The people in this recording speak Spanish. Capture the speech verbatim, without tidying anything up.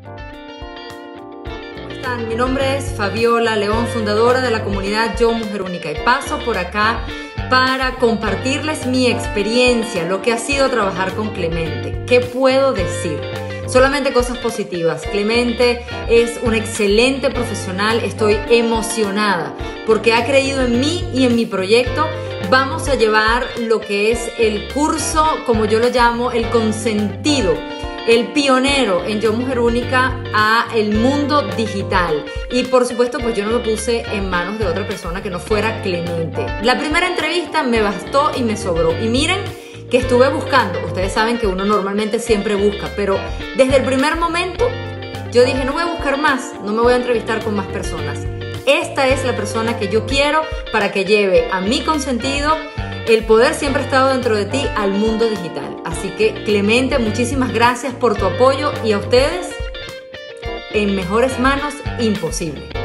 ¿Cómo están? Mi nombre es Fabiola León, fundadora de la comunidad Yo Mujer Única, y paso por acá para compartirles mi experiencia, lo que ha sido trabajar con Clemente. ¿Qué puedo decir? Solamente cosas positivas. Clemente es un excelente profesional, estoy emocionada porque ha creído en mí y en mi proyecto. Vamos a llevar lo que es el curso, como yo lo llamo, el consentido, el pionero en Yo Mujer Única a el mundo digital. Y por supuesto, pues yo no me puse en manos de otra persona que no fuera Clemente. La primera entrevista me bastó y me sobró. Y miren que estuve buscando. Ustedes saben que uno normalmente siempre busca, pero desde el primer momento yo dije, no voy a buscar más, no me voy a entrevistar con más personas. Esta es la persona que yo quiero para que lleve a mi consentido. El poder siempre ha estado dentro de ti al mundo digital. Así que, Clemente, muchísimas gracias por tu apoyo, y a ustedes, en mejores manos, imposible.